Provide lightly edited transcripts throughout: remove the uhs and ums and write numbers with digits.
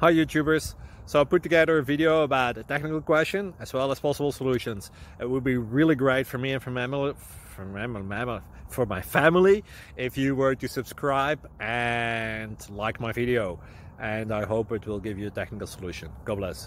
Hi YouTubers! So I put together a video about a technical question as well as possible solutions. It would be really great for me and for my family if you were to subscribe and like my video, and I hope it will give you a technical solution. God bless.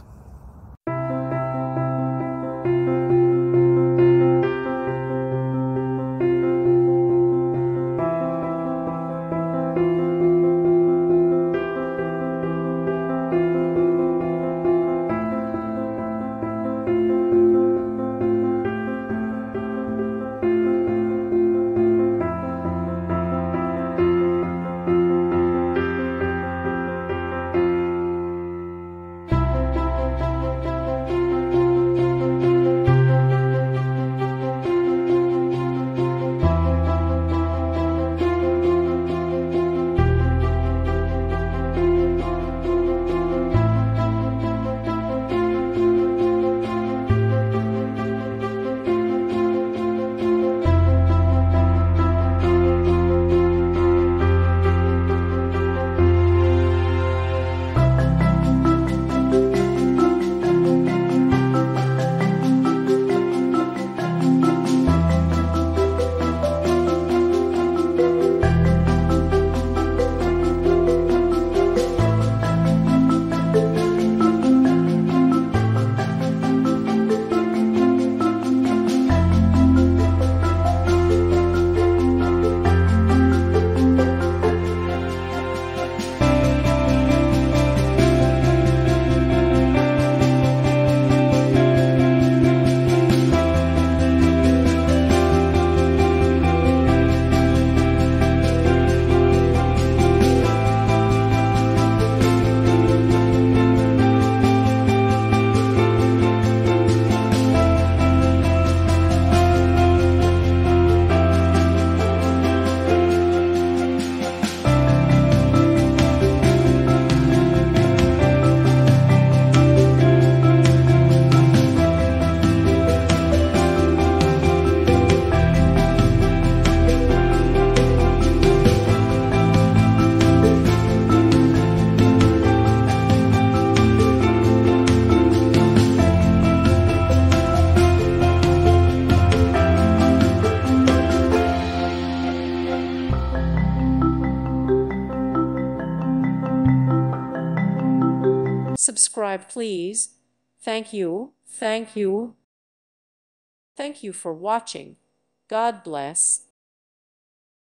Subscribe, please. Thank you. Thank you. Thank you for watching. God bless.